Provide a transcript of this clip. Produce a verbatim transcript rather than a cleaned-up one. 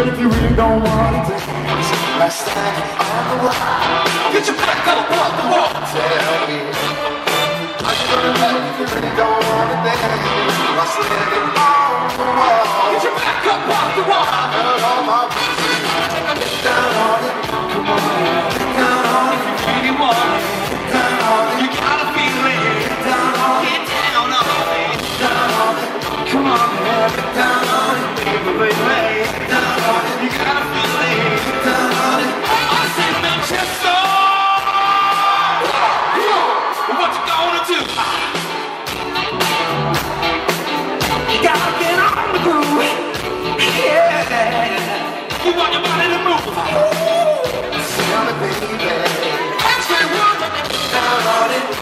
But if you really don't want it, I stand on the wall. Get your back up, walk the wall. Tell me, are you gonna let me if you really don't want it? Then I stand on the wall. Get your back up, walk the wall. I heard all my pieces. Get down on it, come on. Get down on it if you really want it. Get down on it, you gotta feel it. Get down on it, get down on it. Get down on it, come on, man. Get down on it, baby, baby. Get down on it, you gotta feel it. Get down on it. I said Manchester. What you gonna do? You gotta get on the groove. Yeah. You want your body to move. Ooh. Tell me, baby. Actually, what? Down on it.